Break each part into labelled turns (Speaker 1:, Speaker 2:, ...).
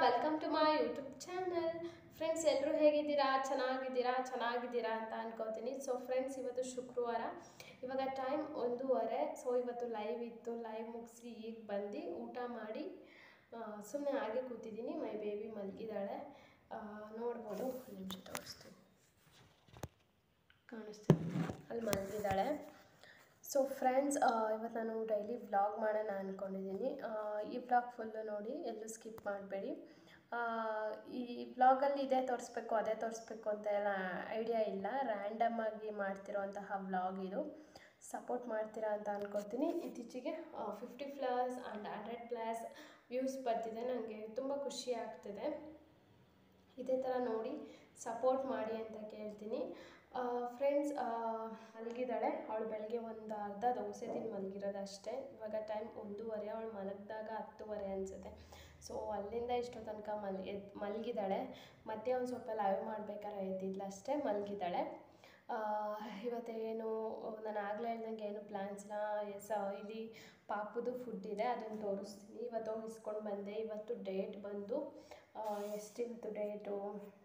Speaker 1: Welcome to my YouTube channel. Friends, ಎಲ್ಲರೂ ಹೇಗಿದ್ದೀರಾ? ಚೆನ್ನಾಗಿದ್ದೀರಾ ಅಂತ ಅನ್ಕೋತೀನಿ. ಸೊ ಫ್ರೆಂಡ್ಸ್, ಇವತ್ತು ಶುಕ್ರವಾರ, ಇವಾಗ ಟೈಮ್ 1:30. ಸೊ ಇವತ್ತು ಲೈವ್ ಇತ್ತು. ಲೈವ್ ಮುಗಿಸಿ ಈಗ ಬಂದು ಊಟ ಮಾಡಿ ಸುಮ್ಮನೆ ಹಾಗೆ ಕೂತಿದ್ದೀನಿ. ಮೈ ಬೇಬಿ ಮಲಗಿದ್ದಾಳೆ, ನೋಡ್ಬೋದು. ನಿಮಿಷ ತೋರಿಸ್ತೀನಿ, ಕಾಣಿಸ್ತೀನಿ, ಅಲ್ಲಿ ಮಲಗಿದ್ದಾಳೆ. ಸೊ ಫ್ರೆಂಡ್ಸ್, ಇವತ್ತು ನಾನು ಡೈಲಿ ವ್ಲಾಗ್ ಮಾಡೋಣ ಅಂದ್ಕೊಂಡಿದ್ದೀನಿ. ಈ ವ್ಲಾಗ್ ಫುಲ್ಲು ನೋಡಿ, ಎಲ್ಲೂ ಸ್ಕಿಪ್ ಮಾಡಬೇಡಿ. ಈ ವ್ಲಾಗಲ್ಲಿ ಇದೇ ತೋರಿಸ್ಬೇಕು ಅದೇ ತೋರಿಸ್ಬೇಕು ಅಂತ ಎಲ್ಲ ಐಡಿಯಾ ಇಲ್ಲ. ರ್ಯಾಂಡಮ್ ಆಗಿ ಮಾಡ್ತಿರೋಂತಹ ವ್ಲಾಗ್ ಇದು. ಸಪೋರ್ಟ್ ಮಾಡ್ತೀರಾ ಅಂತ ಅಂದ್ಕೊಳ್ತೀನಿ. ಇತ್ತೀಚೆಗೆ 50+ ಆ್ಯಂಡ್ 100+ ವ್ಯೂಸ್ ಬರ್ತಿದೆ. ನನಗೆ ತುಂಬ ಖುಷಿ ಆಗ್ತಿದೆ. ಇದೇ ಥರ ನೋಡಿ ಸಪೋರ್ಟ್ ಮಾಡಿ ಅಂತ ಕೇಳ್ತೀನಿ. ಫ್ರೆಂಡ್ಸ್, ಮಲಗಿದ್ದಾಳೆ. ಅವಳು ಬೆಳಗ್ಗೆ ಒಂದು ಅರ್ಧ ದೋಸೆ ತಿಂದು ಮಲಗಿರೋದು ಅಷ್ಟೇ. ಇವಾಗ ಟೈಮ್ 1:30. ಅವಳು ಮಲಗಿದಾಗ 10:30 ಅನಿಸುತ್ತೆ. ಸೊ ಅಲ್ಲಿಂದ ಇಷ್ಟೋ ತನಕ ಮಲಗಿದ್ದಾಳೆ. ಮತ್ತೆ ಒಂದು ಸ್ವಲ್ಪ ಲೈವ್ ಮಾಡಬೇಕಾದ್ರೆ ಎದ್ದಿದ್ಲು ಅಷ್ಟೇ, ಮಲಗಿದ್ದಾಳೆ. ಇವತ್ತೇನು ನಾನು ಆಗಲೇ ಹೇಳ್ದಂಗೆ ಏನು ಪ್ಲ್ಯಾನ್ಸ್ ಇಲ್ಲ. ಇಲ್ಲಿ ಪಾಪುದು ಫುಡ್ ಇದೆ, ಅದನ್ನು ತೋರಿಸ್ತೀನಿ. ಇವತ್ತು ಹೋಗಿ ಇಸ್ಕೊಂಡು ಬಂದೆ. ಇವತ್ತು ಡೇಟ್ ಬಂದು ಎಷ್ಟಿವತ್ತು ಡೇಟು?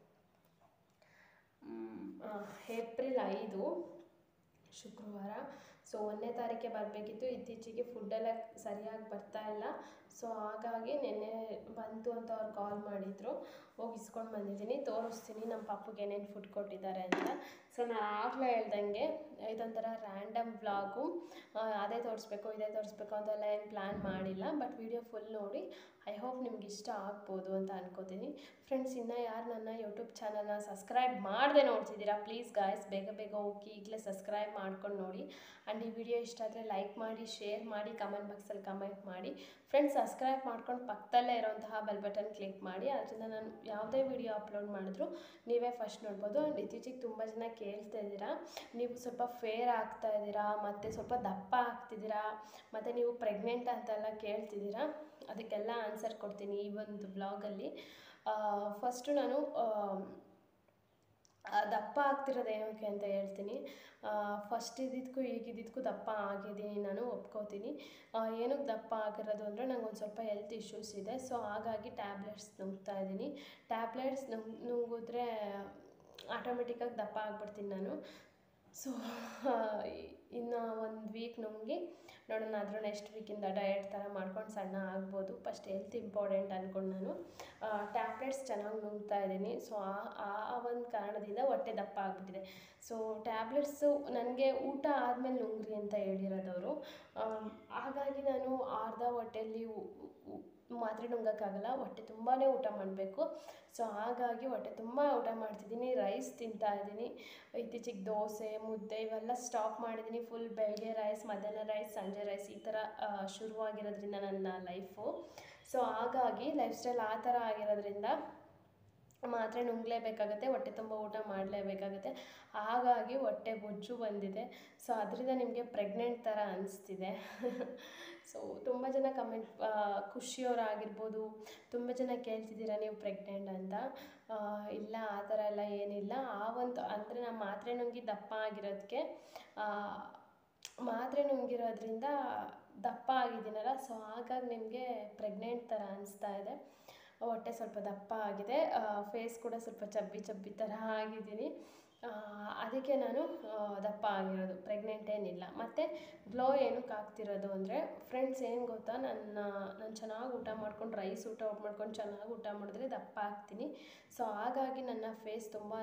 Speaker 1: ಏಪ್ರಿಲ್ 5 ಶುಕ್ರವಾರ. ಸೊ 1ನೇ ತಾರೀಕೆ ಬರಬೇಕಿತ್ತು. ಇತ್ತೀಚೆಗೆ ಫುಡ್ಡೆಲ್ಲ ಸರಿಯಾಗಿ ಬರ್ತಾ ಇಲ್ಲ. ಸೊ ಹಾಗಾಗಿ ನಿನ್ನೆ ಬಂತು ಅಂತ ಅವ್ರು ಕಾಲ್ ಮಾಡಿದರು. ಹೋಗಿ ಇಸ್ಕೊಂಡು ಬಂದಿದ್ದೀನಿ. ತೋರಿಸ್ತೀನಿ ನಮ್ಮ ಪಾಪುಗೆ ಏನೇನು ಫುಡ್ ಕೊಟ್ಟಿದ್ದಾರೆ ಅಂತ. ಸೊ ನಾನು ಆಗಲೇ ಹೇಳ್ದಂಗೆ ಇದೊಂಥರ ರ್ಯಾಂಡಮ್ ವ್ಲಾಗು. ಅದೇ ತೋರಿಸ್ಬೇಕು ಇದೇ ತೋರಿಸ್ಬೇಕು ಅಂತೆಲ್ಲ ಏನು ಪ್ಲ್ಯಾನ್ ಮಾಡಿಲ್ಲ. ಬಟ್ ವಿಡಿಯೋ ಫುಲ್ ನೋಡಿ. ಐ ಹೋಪ್ ನಿಮ್ಗೆ ಇಷ್ಟ ಆಗ್ಬೋದು ಅಂತ ಅನ್ಕೋತೀನಿ. ಫ್ರೆಂಡ್ಸ್, ಇನ್ನೂ ಯಾರು ನನ್ನ ಯೂಟ್ಯೂಬ್ ಚಾನಲ್ನ ಸಬ್ಸ್ಕ್ರೈಬ್ ಮಾಡದೆ ನೋಡ್ತಿದ್ದೀರಾ, ಪ್ಲೀಸ್ ಗಾಯ್ಸ್ ಬೇಗ ಹೋಗಿ ಈಗಲೇ ಸಬ್ಸ್ಕ್ರೈಬ್ ಮಾಡ್ಕೊಂಡು ನೋಡಿ. ಆ್ಯಂಡ್ ಈ ವಿಡಿಯೋ ಇಷ್ಟ ಆದರೆ ಲೈಕ್ ಮಾಡಿ, ಶೇರ್ ಮಾಡಿ, ಕಮೆಂಟ್ ಬಾಕ್ಸಲ್ಲಿ ಕಮೆಂಟ್ ಮಾಡಿ. ಫ್ರೆಂಡ್ಸ್, ಸಬ್ಸ್ಕ್ರೈಬ್ ಮಾಡ್ಕೊಂಡು ಪಕ್ಕದಲ್ಲೇ ಇರೋಂತಹ ಬೆಲ್ ಬಟನ್ ಕ್ಲಿಕ್ ಮಾಡಿ. ಅದರಿಂದ ನಾನು ಯಾವುದೇ ವಿಡಿಯೋ ಅಪ್ಲೋಡ್ ಮಾಡಿದ್ರು ನೀವೇ ಫಸ್ಟ್ ನೋಡ್ಬೋದು. ಆ್ಯಂಡ್ ಇತ್ತೀಚೆಗೆ ತುಂಬ ಜನ ಕೇಳ್ತಾ ಇದ್ದೀರಾ, ನೀವು ಸ್ವಲ್ಪ ಫೇರ್ ಆಗ್ತಾ ಇದ್ದೀರಾ, ಮತ್ತು ಸ್ವಲ್ಪ ದಪ್ಪ ಆಗ್ತಿದ್ದೀರಾ, ಮತ್ತು ನೀವು ಪ್ರೆಗ್ನೆಂಟ್ ಅಂತೆಲ್ಲ ಕೇಳ್ತಿದ್ದೀರಾ. ಅದಕ್ಕೆಲ್ಲ ಆನ್ಸರ್ ಕೊಡ್ತೀನಿ ಈ ಒಂದು ಬ್ಲಾಗಲ್ಲಿ. ಫಸ್ಟು ನಾನು ದಪ್ಪ ಆಗ್ತಿರೋದು ಏನಕ್ಕೆ ಅಂತ ಹೇಳ್ತೀನಿ. ಫಸ್ಟ್ ಇದ್ದಿದ್ದಕ್ಕೂ ಈಗಿದ್ದಕ್ಕೂ ದಪ್ಪ ಆಗಿದ್ದೀನಿ, ನಾನು ಒಪ್ಕೋತೀನಿ. ಏನಕ್ಕೆ ದಪ್ಪ ಆಗಿರೋದು ಅಂದರೆ ನಂಗೆ ಒಂದು ಸ್ವಲ್ಪ ಹೆಲ್ತ್ ಇಶ್ಯೂಸ್ ಇದೆ. ಸೊ ಹಾಗಾಗಿ ಟ್ಯಾಬ್ಲೆಟ್ಸ್ ನುಂಗ್ತಾ ಇದ್ದೀನಿ. ಟ್ಯಾಬ್ಲೆಟ್ಸ್ ನುಂಗಿದ್ರೆ ಆಟೋಮೆಟಿಕ್ಕಾಗಿ ದಪ್ಪ ಆಗ್ಬಿಡ್ತೀನಿ ನಾನು. ಸೊ ಇನ್ನು 1 ವೀಕ್ ನುಂಗಿ ನೋಡೋಣ, ಆದರೂ ನೆಕ್ಸ್ಟ್ ವೀಕಿಂದ ಡಯಟ್ ಥರ ಮಾಡ್ಕೊಂಡು ಸಣ್ಣ ಆಗ್ಬೋದು. ಫಸ್ಟ್ ಹೆಲ್ತ್ ಇಂಪಾರ್ಟೆಂಟ್ ಅಂದ್ಕೊಂಡು ನಾನು ಟ್ಯಾಬ್ಲೆಟ್ಸ್ ಚೆನ್ನಾಗಿ ನುಂಗ್ತಾ ಇದ್ದೀನಿ. ಸೊ ಆ ಒಂದು ಕಾರಣದಿಂದ ಹೊಟ್ಟೆ ದಪ್ಪ ಆಗಿಬಿಟ್ಟಿದೆ. ಸೊ ಟ್ಯಾಬ್ಲೆಟ್ಸು ನನಗೆ ಊಟ ಆದಮೇಲೆ ನುಂಗ್ರಿ ಅಂತ ಹೇಳಿರೋದವರು. ಹಾಗಾಗಿ ನಾನು ಅರ್ಧ ಹೊಟ್ಟೆಯಲ್ಲಿ ಮಾತ್ರೆ ನುಂಗೋಕ್ಕಾಗಲ್ಲ, ಹೊಟ್ಟೆ ತುಂಬಾ ಊಟ ಮಾಡಬೇಕು. ಸೊ ಹಾಗಾಗಿ ಹೊಟ್ಟೆ ತುಂಬ ಊಟ ಮಾಡ್ತಿದ್ದೀನಿ, ರೈಸ್ ತಿಂತಾ ಇದ್ದೀನಿ. ಇತ್ತೀಚೆಗೆ ದೋಸೆ, ಮುದ್ದೆ ಇವೆಲ್ಲ ಸ್ಟಾಪ್ ಮಾಡಿದ್ದೀನಿ. ಫುಲ್ ಬೆಳಗ್ಗೆ ರೈಸ್, ಮಧ್ಯಾಹ್ನ ರೈಸ್, ಸಂಜೆ ರೈಸ್ ಈ ಥರ ಶುರುವಾಗಿರೋದ್ರಿಂದ ನನ್ನ ಲೈಫು. ಸೊ ಹಾಗಾಗಿ ಲೈಫ್ ಸ್ಟೈಲ್ ಆ ಥರ ಆಗಿರೋದ್ರಿಂದ ಮಾತ್ರೆ ನುಂಗಲೇಬೇಕಾಗತ್ತೆ, ಹೊಟ್ಟೆ ತುಂಬ ಊಟ ಮಾಡಲೇಬೇಕಾಗತ್ತೆ. ಹಾಗಾಗಿ ಹೊಟ್ಟೆ ಬೊಜ್ಜು ಬಂದಿದೆ. ಸೊ ಅದರಿಂದ ನಿಮಗೆ ಪ್ರೆಗ್ನೆಂಟ್ ಥರ ಅನಿಸ್ತಿದೆ. ಸೊ ತುಂಬ ಜನ ಕಮೆಂಟ್, ಖುಷಿಯವರಾಗಿರ್ಬೋದು, ತುಂಬ ಜನ ಕೇಳ್ತಿದ್ದೀರಾ ನೀವು ಪ್ರೆಗ್ನೆಂಟ್ ಅಂತ. ಇಲ್ಲ, ಆ ಥರ ಎಲ್ಲ ಏನಿಲ್ಲ. ಆ ಒಂದು ಅಂದರೆ ನಾನು ಮಾತ್ರೆ ನುಂಗಿ ದಪ್ಪ ಆಗಿರೋದಕ್ಕೆ, ಮಾತ್ರೆ ನುಂಗಿರೋದ್ರಿಂದ ದಪ್ಪ ಆಗಿದ್ದೀನಲ್ಲ. ಸೊ ಹಾಗಾಗಿ ನಿಮಗೆ ಪ್ರೆಗ್ನೆಂಟ್ ಥರ ಅನಿಸ್ತಾ ಇದೆ. ಹೊಟ್ಟೆ ಸ್ವಲ್ಪ ದಪ್ಪ ಆಗಿದೆ, ಫೇಸ್ ಕೂಡ ಸ್ವಲ್ಪ ಚಬ್ಬಿ ಥರ ಆಗಿದ್ದೀನಿ. ಅದಕ್ಕೆ ನಾನು ದಪ್ಪ ಆಗಿರೋದು, ಪ್ರೆಗ್ನೆಂಟ್ ಏನಿಲ್ಲ. ಮತ್ತು ಗ್ಲೋ ಏನಕ್ಕೆ ಆಗ್ತಿರೋದು ಅಂದರೆ ಫ್ರೆಂಡ್ಸ್, ಏನು ಗೊತ್ತಾ, ನಾನು ಚೆನ್ನಾಗಿ ಊಟ ಮಾಡ್ಕೊಂಡು ರೈಸ್ ಊಟ ಮಾಡ್ಕೊಂಡು ಚೆನ್ನಾಗಿ ಊಟ ಮಾಡಿದ್ರೆ ದಪ್ಪ ಆಗ್ತೀನಿ. ಸೊ ಹಾಗಾಗಿ ನನ್ನ ಫೇಸ್ ತುಂಬಾ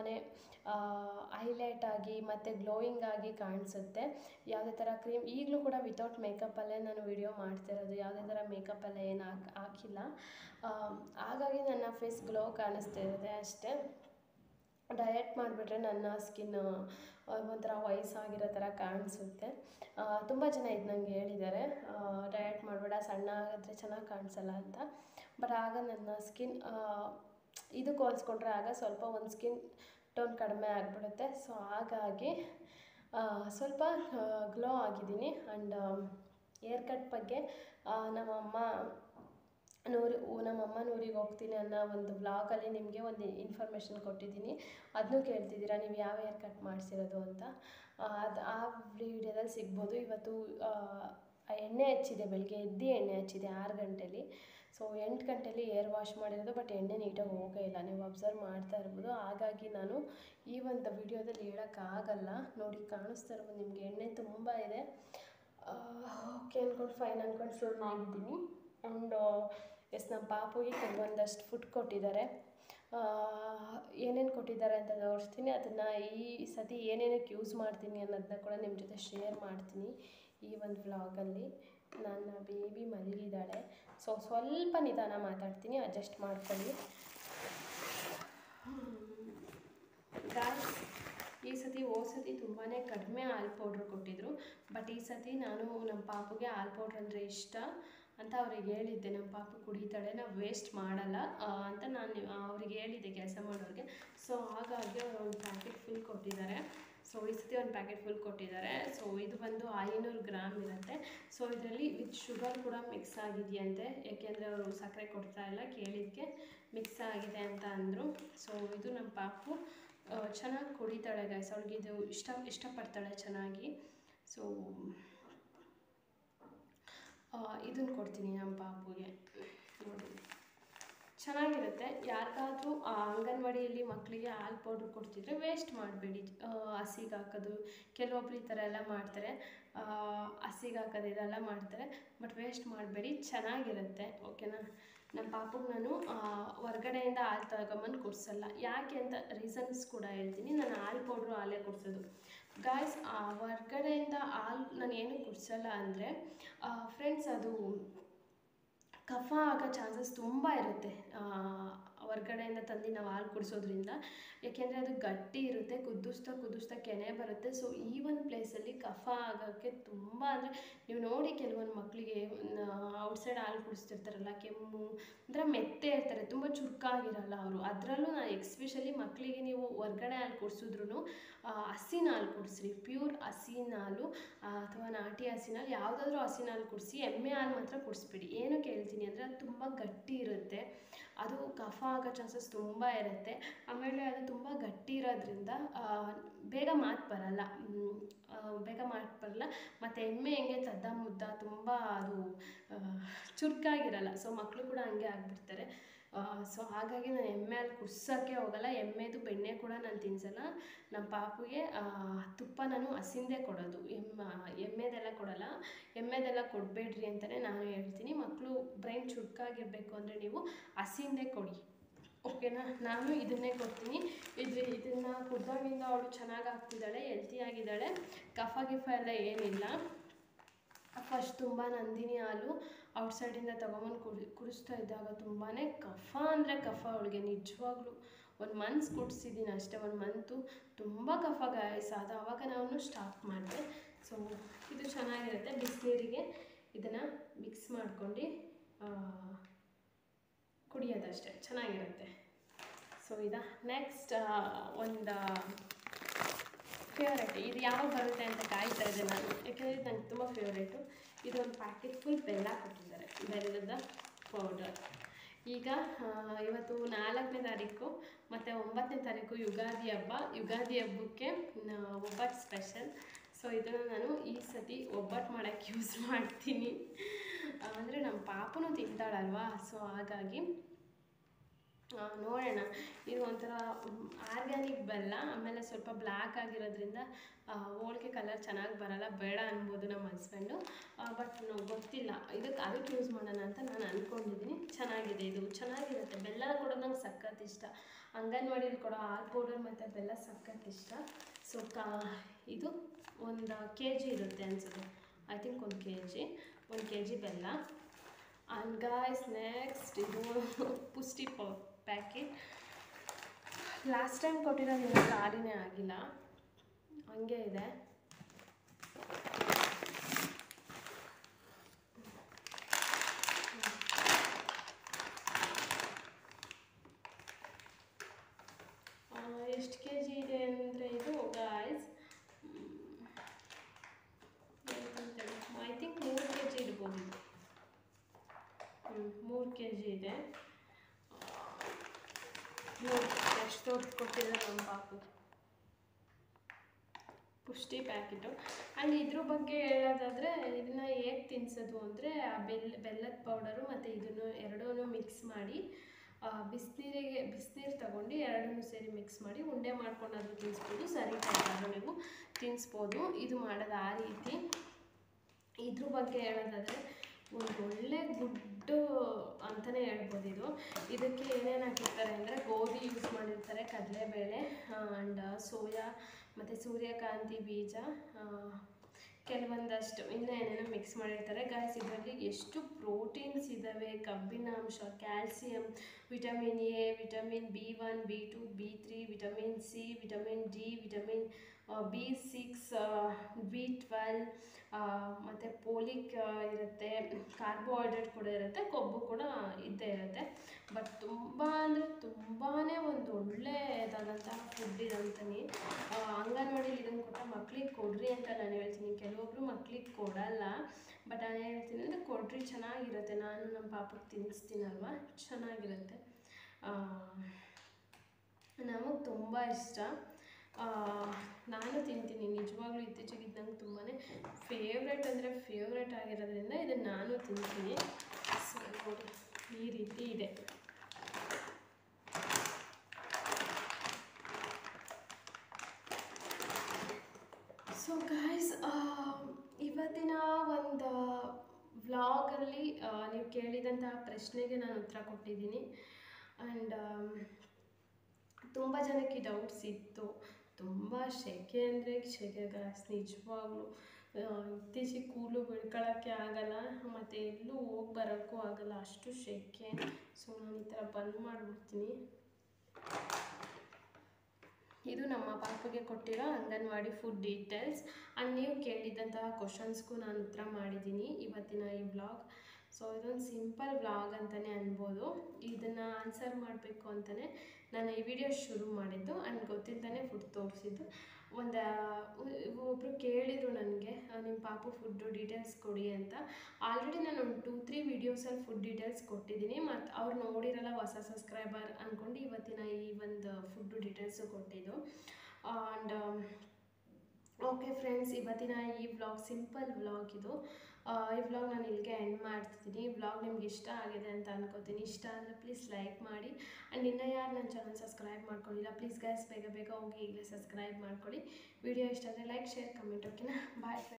Speaker 1: ಹೈಲೈಟ್ ಆಗಿ ಮತ್ತು ಗ್ಲೋಯಿಂಗ್ ಆಗಿ ಕಾಣಿಸುತ್ತೆ. ಯಾವುದೇ ಥರ ಕ್ರೀಮ್, ಈಗಲೂ ಕೂಡ ವಿತೌಟ್ ಮೇಕಪ್ಪಲ್ಲೇ ನಾನು ವಿಡಿಯೋ ಮಾಡ್ತಿರೋದು, ಯಾವುದೇ ಥರ ಮೇಕಪ್ಪೆಲ್ಲ ಏನು ಹಾಕಿಲ್ಲ. ಹಾಗಾಗಿ ನನ್ನ ಫೇಸ್ ಗ್ಲೋ ಕಾಣಿಸ್ತಾ ಇರುತ್ತೆ ಅಷ್ಟೇ. ಡಯಟ್ ಮಾಡಿಬಿಟ್ರೆ ನನ್ನ ಸ್ಕಿನ್ ಒಂಥರ ವಯಸ್ಸಾಗಿರೋ ಥರ ಕಾಣಿಸುತ್ತೆ. ತುಂಬ ಜನ ಇದು ನನಗೆ ಹೇಳಿದ್ದಾರೆ, ಡಯಟ್ ಮಾಡಬೇಡ, ಸಣ್ಣ ಆಗಿದ್ರೆ ಚೆನ್ನಾಗಿ ಕಾಣಿಸಲ್ಲ ಅಂತ. ಬಟ್ ಆಗ ನನ್ನ ಸ್ಕಿನ್ ಇದಕ್ಕೆ ಹೋಲಿಸ್ಕೊಂಡ್ರೆ ಆಗ ಸ್ವಲ್ಪ ಒಂದು ಸ್ಕಿನ್ ಟೋನ್ ಕಡಿಮೆ ಆಗಿಬಿಡುತ್ತೆ. ಸೊ ಹಾಗಾಗಿ ಸ್ವಲ್ಪ ಗ್ಲೋ ಆಗಿದ್ದೀನಿ. ಆ್ಯಂಡ್ ಏರ್ ಕಟ್ ಬಗ್ಗೆ ನಮ್ಮಮ್ಮ ಊರಿಗೆ ಹೋಗ್ತೀನಿ ಅನ್ನೋ ಒಂದು ವ್ಲಾಗಲ್ಲಿ ನಿಮಗೆ ಒಂದು ಇನ್ಫಾರ್ಮೇಷನ್ ಕೊಟ್ಟಿದ್ದೀನಿ. ಅದನ್ನೂ ಕೇಳ್ತಿದ್ದೀರಾ, ನೀವು ಯಾವ ಏರ್ ಕಟ್ ಮಾಡಿಸಿರೋದು ಅಂತ. ಅದು ಆ ವಿಡಿಯೋದಲ್ಲಿ ಸಿಗ್ಬೋದು. ಇವತ್ತು ಎಣ್ಣೆ ಹಚ್ಚಿದೆ, ಬೆಳಗ್ಗೆ ಎದ್ದು ಎಣ್ಣೆ ಹಚ್ಚಿದೆ 6 ಗಂಟೆಲಿ. ಸೊ 8 ಗಂಟೆಯಲ್ಲಿ ಏರ್ ವಾಶ್ ಮಾಡಿರೋದು, ಬಟ್ ಎಣ್ಣೆ ನೀಟಾಗಿ ಹೋಗೇ ಇಲ್ಲ, ನೀವು ಅಬ್ಸರ್ವ್ ಮಾಡ್ತಾ ಇರ್ಬೋದು. ಹಾಗಾಗಿ ನಾನು ಈ ಒಂದು ವಿಡಿಯೋದಲ್ಲಿ ಹೇಳೋಕ್ಕಾಗಲ್ಲ. ನೋಡಿ ಕಾಣಿಸ್ತಾ ಇರ್ಬೋದು ನಿಮಗೆ, ಎಣ್ಣೆ ತುಂಬ ಇದೆ. ಓಕೆ ಅಂದ್ಕೊಂಡು ಫೈನ್ ಅಂದ್ಕೊಂಡು ಶುರು ಮಾಡಿದ್ದೀನಿ. ಆ್ಯಂಡ್ ಎಸ್, ನಮ್ಮ ಪಾಪುಗೆ ಕೆಲವೊಂದಷ್ಟು ಫುಡ್ ಕೊಟ್ಟಿದ್ದಾರೆ. ಏನೇನು ಕೊಟ್ಟಿದ್ದಾರೆ ಅಂತ ತೋರಿಸ್ತೀನಿ. ಅದನ್ನು ಈ ಸತಿ ಏನೇನಕ್ಕೆ ಯೂಸ್ ಮಾಡ್ತೀನಿ ಅನ್ನೋದನ್ನ ಕೂಡ ನಿಮ್ಮ ಜೊತೆ ಶೇರ್ ಮಾಡ್ತೀನಿ ಈ ಒಂದು ವ್ಲಾಗಲ್ಲಿ. ನನ್ನ ಬೇಬಿ ಮಲಗಿದ್ದಾಳೆ, ಸೊ ಸ್ವಲ್ಪ ನಿಧಾನ ಮಾತಾಡ್ತೀನಿ, ಅಡ್ಜಸ್ಟ್ ಮಾಡ್ಕೊಳ್ಳಿ. ಗಾಯ್ಸ್, ಈ ಸತಿ ಸತಿ ತುಂಬಾ ಕಡಿಮೆ ಹಾಲು ಪೌಡ್ರ್ ಕೊಟ್ಟಿದ್ದರು. ಬಟ್ ಈ ಸತಿ ನಾನು ನಮ್ಮ ಪಾಪುಗೆ ಹಾಲು ಪೌಡ್ರ್ ಅಂದರೆ ಇಷ್ಟ ಅಂತ ಅವ್ರಿಗೆ ಹೇಳಿದ್ದೆ. ನಮ್ಮ ಪಾಪು ಕುಡಿತಾಳೆ, ನಾವು ವೇಸ್ಟ್ ಮಾಡಲ್ಲ ಅಂತ ನಾನು ಅವ್ರಿಗೆ ಹೇಳಿದ್ದೆ, ಕೆಲಸ ಮಾಡೋರಿಗೆ. ಸೊ ಹಾಗಾಗಿ ಅವರು ಒಂದು ಪ್ಯಾಕೆಟ್ ಫುಲ್ ಕೊಟ್ಟಿದ್ದಾರೆ. ಸೊ ಈ ಸತಿ ಒಂದು ಪ್ಯಾಕೆಟ್ ಫುಲ್ ಕೊಟ್ಟಿದ್ದಾರೆ. ಸೊ ಇದು ಬಂದು 500 ಗ್ರಾಮ್ ಇರುತ್ತೆ. ಸೊ ಇದರಲ್ಲಿ ವಿತ್ ಶುಗರ್ ಕೂಡ ಮಿಕ್ಸ್ ಆಗಿದೆಯಂತೆ, ಏಕೆಂದರೆ ಅವರು ಸಕ್ಕರೆ ಕೊಡ್ತಾಯಿಲ್ಲ, ಕೇಳಿದ್ದಕ್ಕೆ ಮಿಕ್ಸ್ ಆಗಿದೆ ಅಂತ ಅಂದರು. ಸೊ ಇದು ನಮ್ಮ ಪಾಪು ಚೆನ್ನಾಗಿ ಕುಡಿತಾಳೆ ಗೈಸ್, ಅವಳಿಗೆ ಇದು ಇಷ್ಟಪಡ್ತಾಳೆ ಚೆನ್ನಾಗಿ. ಸೊ ಇದನ್ನು ಕೊಡ್ತೀನಿ ನಮ್ಮ ಪಾಪುಗೆ. ನೋಡಿ ಚೆನ್ನಾಗಿರುತ್ತೆ. ಯಾರಿಗಾದ್ರೂ ಅಂಗನವಾಡಿಯಲ್ಲಿ ಮಕ್ಕಳಿಗೆ ಹಾಲು ಪೌಡ್ರ್ ಕೊಡ್ತಿದ್ರೆ ವೇಸ್ಟ್ ಮಾಡಬೇಡಿ, ಹಸಿಗೆ ಹಾಕೋದು, ಕೆಲವೊಬ್ರು ಈ ಥರ ಎಲ್ಲ ಮಾಡ್ತಾರೆ, ಹಸಿಗೆ ಹಾಕೋದು ಇದೆಲ್ಲ ಮಾಡ್ತಾರೆ. ಬಟ್ ವೇಸ್ಟ್ ಮಾಡಬೇಡಿ, ಚೆನ್ನಾಗಿರುತ್ತೆ. ಓಕೆನಾ. ನಮ್ಮ ಪಾಪುಗೆ ನಾನು ಹೊರ್ಗಡೆಯಿಂದ ಹಾಲು ತಗೊಂಬಂದು ಕುಡಿಸಲ್ಲ. ಯಾಕೆ ಅಂತ ರೀಸನ್ಸ್ ಕೂಡ ಹೇಳ್ತೀನಿ. ನಾನು ಹಾಲು ಪೌಡ್ರು ಹಾಲೇ ಕುಡಿಸೋದು ಗಾಯ್ಸ್. ಹೊರ್ಗಡೆಯಿಂದ ಹಾಲು ನಾನು ಏನೂ ಕುಡಿಸಲ್ಲ ಅಂದರೆ ಫ್ರೆಂಡ್ಸ್, ಅದು ಕಫ ಆಗೋ ಚಾನ್ಸಸ್ ತುಂಬ ಇರುತ್ತೆ ಹೊರ್ಗಡೆಯಿಂದ ತಂದು ನಾವು ಹಾಲು ಕುಡಿಸೋದ್ರಿಂದ. ಏಕೆಂದರೆ ಅದು ಗಟ್ಟಿ ಇರುತ್ತೆ, ಕುದಿಸ್ತಾ ಕೆನೆ ಬರುತ್ತೆ. ಸೊ ಈ ಒಂದು ಪ್ಲೇಸಲ್ಲಿ ಕಫ ಆಗೋಕ್ಕೆ ತುಂಬ, ಅಂದರೆ ನೀವು ನೋಡಿ ಕೆಲವೊಂದು ಮಕ್ಕಳಿಗೆ ಔಟ್ಸೈಡ್ ಹಾಲು ಕುಡಿಸ್ತಿರ್ತಾರಲ್ಲ, ಕೆಮ್ಮು ಅಂದರೆ ಮೆತ್ತೆ ಇರ್ತಾರೆ, ತುಂಬ ಚುರುಕಾಗಿರಲ್ಲ ಅವರು. ಅದರಲ್ಲೂ ನಾನು ಎಕ್ಸ್ಪೆಷಲಿ ಮಕ್ಕಳಿಗೆ ನೀವು ಹೊರ್ಗಡೆ ಹಾಲು ಕುಡಿಸಿದ್ರು ಹಸಿನ ಹಾಲು ಕುಡಿಸ್ರಿ, ಪ್ಯೂರ್ ಹಸಿನ ಹಾಲು ಅಥವಾ ನಾಟಿ ಹಸಿನ ಹಾಲು, ಯಾವುದಾದ್ರೂ ಹಸಿನ ಹಾಲು ಕುಡಿಸಿ. ಎಮ್ಮೆ ಹಾಲು ಮಾತ್ರ ಕುಡಿಸ್ಬಿಡಿ. ಏನಕ್ಕೆ ಹೇಳ್ತೀನಿ ಅಂದರೆ ಅದು ತುಂಬ ಗಟ್ಟಿ ಇರುತ್ತೆ, ಅದು ಕಫ ಆಗೋ ಚಾನ್ಸಸ್ ತುಂಬ ಇರುತ್ತೆ. ಆಮೇಲೆ ಅದು ತುಂಬ ಗಟ್ಟಿ ಇರೋದ್ರಿಂದ ಬೇಗ ಮಾತು ಬರಲ್ಲ, ಮತ್ತು ಎಮ್ಮೆ ಹೆಂಗೆ ತದ್ದ ಮುದ್ದ ತುಂಬ ಅದು ಚುರುಕಾಗಿರಲ್ಲ. ಸೊ ಮಕ್ಕಳು ಕೂಡ ಹಂಗೆ ಆಗಿಬಿಡ್ತಾರೆ. ಸೊ ಹಾಗಾಗಿ ನಾನು ಎಮ್ಮೆ ಹಾಲು ಕುಡ್ಸೋಕ್ಕೆ ಹೋಗಲ್ಲ. ಎಮ್ಮೆದು ಬೆಣ್ಣೆ ಕೂಡ ನಾನು ತಿನ್ನಿಸಲ್ಲ. ನಮ್ಮ ಪಾಪುಗೆ ತುಪ್ಪ ನಾನು ಹಸಿಂದೇ ಕೊಡೋದು, ಎಮ್ಮೆದೆಲ್ಲ ಕೊಡಲ್ಲ. ಎಮ್ಮೆದೆಲ್ಲ ಕೊಡಬೇಡ್ರಿ ಅಂತಲೇ ನಾನು ಹೇಳ್ತೀನಿ. ಮಕ್ಕಳು ಬ್ರೈನ್ ಚುರುಕಾಗಿರಬೇಕು ಅಂದರೆ ನೀವು ಹಸಿಂದೇ ಕೊಡಿ, ಓಕೆನಾ. ನಾನು ಇದನ್ನೇ ಕೊಡ್ತೀನಿ. ಇದನ್ನು ಕುಡ್ದಾಗಿಂದ ಅವಳು ಚೆನ್ನಾಗಿ ಆಗ್ತಿದ್ದಾಳೆ, ಹೆಲ್ತಿಯಾಗಿದ್ದಾಳೆ, ಕಫ ಎಲ್ಲ ಏನಿಲ್ಲ. ಫಸ್ಟ್ ತುಂಬ ನಂದಿನಿ ಹಾಲು ಔಟ್ಸೈಡಿಂದ ತೊಗೊಂಬಂದು ಕುಡಿಸ್ತಾ ಇದ್ದಾಗ ತುಂಬಾ ಕಫ ಅಂದರೆ ಕಫ ಅವಳಿಗೆ. ನಿಜವಾಗ್ಲೂ 1 ಮಂತ್ಸ್ ಕುಡಿಸಿದ್ದೀನಿ ಅಷ್ಟೇ, 1 ಮಂತು ತುಂಬ ಕಫ ಗಾಯ್ಸ್. ಅದು ಆವಾಗ ನಾನು ಸ್ಟಾಪ್ ಮಾಡಿದೆ. ಸೊ ಇದು ಚೆನ್ನಾಗಿರುತ್ತೆ. ಬಿಸಿನೀರಿಗೆ ಇದನ್ನು ಮಿಕ್ಸ್ ಮಾಡ್ಕೊಂಡು ಕುಡಿಯೋದಷ್ಟೇ, ಚೆನ್ನಾಗಿರುತ್ತೆ. ಸೊ ನೆಕ್ಸ್ಟ್ ಒಂದು ಫೇವ್ರೇಟ್, ಇದು ಯಾವಾಗ ಬರುತ್ತೆ ಅಂತ ಕಾಯ್ತಾ ಇದೆ ನಾನು, ಯಾಕೆಂದರೆ ಇದು ನನಗೆ ತುಂಬ ಫೇವ್ರೇಟು. ಇದೊಂದು ಪ್ಯಾಕೆಟ್ ಫುಲ್ ಬೆಲ್ಲ ಕೊಟ್ಟಿದ್ದಾರೆ, ಬೆಲ್ಲದ ಪೌಡರ್. ಈಗ ಇವತ್ತು 4ನೇ ತಾರೀಕು ಮತ್ತು 9ನೇ ತಾರೀಕು ಯುಗಾದಿ ಹಬ್ಬ. ಯುಗಾದಿ ಹಬ್ಬಕ್ಕೆ ಒಬ್ಬಟ್ಟು ಸ್ಪೆಷಲ್. ಸೊ ಇದನ್ನು ನಾನು ಈ ಸತಿ ಒಬ್ಬಟ್ಟು ಮಾಡೋಕ್ಕೆ ಯೂಸ್ ಮಾಡ್ತೀನಿ. ಅಂದರೆ ನಮ್ಮ ಪಾಪನೂ ತಿಂತಾಳಲ್ವಾ, ಸೊ ಹಾಗಾಗಿ ನೋಡೋಣ. ಇದು ಒಂಥರ ಆರ್ಗ್ಯಾನಿಕ್ ಬೆಲ್ಲ, ಆಮೇಲೆ ಸ್ವಲ್ಪ ಬ್ಲ್ಯಾಕ್ ಆಗಿರೋದ್ರಿಂದ ಹೋಳಿಗೆ ಕಲರ್ ಚೆನ್ನಾಗಿ ಬರಲ್ಲ, ಬೇಡ ಅನ್ಬೋದು ನಮ್ಮ ಹಸ್ಬೆಂಡು. ಬಟ್ ಗೊತ್ತಿಲ್ಲ, ಅದಕ್ಕೆ ಯೂಸ್ ಮಾಡೋಣ ಅಂತ ನಾನು ಅಂದ್ಕೊಂಡಿದ್ದೀನಿ. ಚೆನ್ನಾಗಿದೆ, ಇದು ಚೆನ್ನಾಗಿರುತ್ತೆ. ಬೆಲ್ಲ ಕೊಡೋದು ನಂಗೆ ಸಖತ್ ಇಷ್ಟ. ಅಂಗನವಾಡಿಯಲ್ಲಿ ಕೊಡೋ ಹಾಲು ಪೌಡರ್ ಮತ್ತು ಬೆಲ್ಲ ಸಖತ್ ಇಷ್ಟ. ಸೊ ಇದು 1 kg ಇರುತ್ತೆ ಅನಿಸುತ್ತೆ, ಐ ಥಿಂಕ್ 1 kg ಬೆಲ್ಲ. ಆ್ಯಂಡ್ ಗಾಯ್ಸ್, ನೆಕ್ಸ್ಟ್ ಇದು ಪುಷ್ಟಿ ಪ್ಯಾಕೆಟ್. ಲಾಸ್ಟ್ ಟೈಮ್ ಕೊಟ್ಟಿರೋದು ಖಾಲಿನೇ ಆಗಿಲ್ಲ, ಹಂಗೆ ಇದೆ. ಎಷ್ಟು kg ಇದೆ ಅಂದರೆ ಇದು ಗಾಯ್ಸ್, ಐ ಥಿಂಕ್ 3 kg ಇರ್ಬೋದು. 3 kg ಇದೆ. ಎಷ್ಟು ಕೊಟ್ಟಿದ್ದಾರೆ ನಮ್ಮ ಪಾಪು. ಪುಷ್ಟಿ ಪ್ಯಾಕೆಟು. ಆ್ಯಂಡ್ ಇದ್ರ ಬಗ್ಗೆ ಹೇಳೋದಾದರೆ ಇದನ್ನು ಹೇಗೆ ತಿನ್ನಿಸೋದು ಅಂದರೆ ಆ ಬೆಲ್ಲದ ಪೌಡರು ಮತ್ತು ಇದನ್ನು ಎರಡೂ ಮಾಡಿ ಬಿಸಿನೀರು ತಗೊಂಡು ಎರಡನ್ನೂ ಸೇರಿ ಮಿಕ್ಸ್ ಮಾಡಿ ಉಂಡೆ ಮಾಡ್ಕೊಂಡಾದ್ರೂ ತಿನ್ನಿಸ್ಬೋದು, ಸರಿ ಟೈಪಾದ್ರೂ ನೀವು ತಿನ್ನಿಸ್ಬೋದು. ಇದು ಮಾಡೋದು ಆ ರೀತಿ. ಇದ್ರ ಬಗ್ಗೆ ಹೇಳೋದಾದರೆ ಒಂದು ಒಳ್ಳೆ ಗುಡ್ಡು ಅಂತಲೇ ಹೇಳ್ಬೋದು. ಇದಕ್ಕೆ ಏನೇನು ಹಾಕಿರ್ತಾರೆ ಅಂದರೆ ಗೋಧಿ ಯೂಸ್ ಮಾಡಿರ್ತಾರೆ, ಕಡಲೆಬೇಳೆ ಆ್ಯಂಡ್ ಸೋಯಾ ಮತ್ತು ಸೂರ್ಯಕಾಂತಿ ಬೀಜ, ಕೆಲವೊಂದಷ್ಟು ಇನ್ನೂ ಏನೇನೋ ಮಿಕ್ಸ್ ಮಾಡಿರ್ತಾರೆ. ಗಾಯ್ಸ್, ಇದರಲ್ಲಿ ಎಷ್ಟು ಪ್ರೋಟೀನ್ಸ್ ಇದ್ದಾವೆ, ಕಬ್ಬಿನಾಂಶ, calcium, vitamin A, vitamin B1, B2, B3, vitamin C, vitamin D, vitamin B6, B12 ಮತ್ತು ಪೋಲಿಕ್ ಇರುತ್ತೆ, ಕಾರ್ಬೋಹೈಡ್ರೇಟ್ ಕೂಡ ಇರುತ್ತೆ, ಕೊಬ್ಬು ಕೂಡ ಇದ್ದೇ ಇರುತ್ತೆ. ಬಟ್ ತುಂಬ ಅಂದರೆ ತುಂಬಾ ಒಂದು ಒಳ್ಳೆಯದಾದಂತಹ ಫುಡ್ ಇದಂತಲೇ. ಅಂಗನವಾಡಿಲಿ ಇದನ್ನು ಕೊಟ್ಟ ಮಕ್ಳಿಗೆ ಕೊಡ್ರಿ ಅಂತ ನಾನು ಹೇಳ್ತೀನಿ. ಕೆಲವೊಬ್ಬರು ಮಕ್ಳಿಗೆ ಕೊಡಲ್ಲ, ಬಟ್ ನಾನು ಹೇಳ್ತೀನಿ ಅಂದರೆ ಕೊಡ್ರಿ, ಚೆನ್ನಾಗಿರುತ್ತೆ. ನಾನು ನಮ್ಮ ಪಾಪಕ್ಕೆ ತಿನ್ನಿಸ್ತೀನಲ್ವ, ಚೆನ್ನಾಗಿರುತ್ತೆ. ನಮಗೆ ತುಂಬ ಇಷ್ಟ, ನಾನು ತಿಂತೀನಿ ನಿಜವಾಗ್ಲೂ. ಇತ್ತೀಚೆಗೆ ಇದು ನಂಗೆ ತುಂಬಾ ಫೇವ್ರೇಟ್ ಅಂದರೆ ಫೇವ್ರೇಟ್ ಆಗಿರೋದ್ರಿಂದ ಇದನ್ನು ನಾನು ತಿಂತೀನಿ. ಸೊ ನೋಡಿ, ಈ ರೀತಿ ಇದೆ. ಸೊ ಗಾಯ್ಸ್, ಇವತ್ತಿನ ಒಂದು ವ್ಲಾಗಲ್ಲಿ ನೀವು ಕೇಳಿದಂತಹ ಪ್ರಶ್ನೆಗೆ ನಾನು ಉತ್ತರ ಕೊಟ್ಟಿದ್ದೀನಿ. ಆ್ಯಂಡ್ ತುಂಬ ಜನಕ್ಕೆ ಡೌಟ್ಸ್ ಇತ್ತು. ತುಂಬ ಸೆಕೆ ಅಂದರೆ ಸೆಕೆ ಗಾಯ್ಸ್, ನಿಜವಾಗ್ಲೂ ಇತ್ತೀಚೆಗೆ ಕೂಲು ಬಿಡ್ಕೊಳ್ಳೋಕ್ಕೆ ಆಗಲ್ಲ, ಮತ್ತು ಎಲ್ಲೂ ಹೋಗಿ ಬರೋಕ್ಕೂ ಆಗಲ್ಲ, ಅಷ್ಟು ಸೆಕೆ. ಸೊ ನಾನು ಈ ಥರ ಬಂದ್ ಮಾಡಿಬಿಡ್ತೀನಿ. ಇದು ನಮ್ಮ ಪಾಪಗೆ ಕೊಟ್ಟಿರೋ ಅಂಗನವಾಡಿ ಫುಡ್ ಡೀಟೇಲ್ಸ್. ಆ್ಯಂಡ್ ನೀವು ಕೇಳಿದಂತಹ ಕ್ವಶನ್ಸ್ಗೂ ನಾನು ಉತ್ತರ ಮಾಡಿದ್ದೀನಿ ಇವತ್ತಿನ ಈ ವ್ಲಾಗ್. ಸೊ ಇದೊಂದು ಸಿಂಪಲ್ ವ್ಲಾಗ್ ಅಂತಲೇ ಅನ್ಬೋದು. ಇದನ್ನು ಆನ್ಸರ್ ಮಾಡಬೇಕು ಅಂತಲೇ ನಾನು ಈ ವಿಡಿಯೋ ಶುರು ಮಾಡಿದ್ದು. ಆ್ಯಂಡ್ ಗೊತ್ತಿಲ್ಲದೇ ಫುಡ್ ತೋರಿಸಿದ್ದು. ಒಬ್ಬರು ಕೇಳಿದರು ನನಗೆ, ನಿಮ್ಮ ಪಾಪು ಫುಡ್ಡು ಡೀಟೇಲ್ಸ್ ಕೊಡಿ ಅಂತ. ಆಲ್ರೆಡಿ ನಾನು ಒಂದು 2-3 ವೀಡಿಯೋಸಲ್ಲಿ ಫುಡ್ ಡೀಟೇಲ್ಸ್ ಕೊಟ್ಟಿದ್ದೀನಿ. ಮತ್ತು ಅವ್ರು ನೋಡಿರಲ್ಲ, ಹೊಸ ಸಬ್ಸ್ಕ್ರೈಬರ್ ಅಂದ್ಕೊಂಡು ಇವತ್ತಿನ ಈ ಒಂದು ಫುಡ್ಡು ಡೀಟೇಲ್ಸು ಕೊಟ್ಟಿದ್ದು. ಆ್ಯಂಡ್ ಓಕೆ ಫ್ರೆಂಡ್ಸ್, ಇವತ್ತಿನ ಈ ವ್ಲಾಗ್ ಸಿಂಪಲ್ ವ್ಲಾಗ್ ಇದು. ಈ ವ್ಲಾಗ್ ನಾನು ಇಲ್ಲಿಗೆ ಎಂಡ್ ಮಾಡ್ತಿದ್ದೀನಿ. ಈ ವ್ಲಾಗ್ ನಿಮ್ಗೆ ಇಷ್ಟ ಆಗಿದೆ ಅಂತ ಅನ್ಕೋತೀನಿ. ಇಷ್ಟ ಆದರೆ ಪ್ಲೀಸ್ ಲೈಕ್ ಮಾಡಿ. ಆ್ಯಂಡ್ ಇನ್ನೂ ಯಾರು ನನ್ನ ಚಾನಲ್ ಸಬ್ಸ್ಕ್ರೈಬ್ ಮಾಡ್ಕೊಂಡಿಲ್ಲ, ಪ್ಲೀಸ್ ಗೈಸ್ ಬೇಗ ಹೋಗಿ ಈಗಲೇ ಸಬ್ಸ್ಕ್ರೈಬ್ ಮಾಡ್ಕೊಳ್ಳಿ. ವಿಡಿಯೋ ಇಷ್ಟ ಆದರೆ ಲೈಕ್, ಶೇರ್, ಕಮೆಂಟ್. ಓಕೆನಾ? ಬಾಯ್.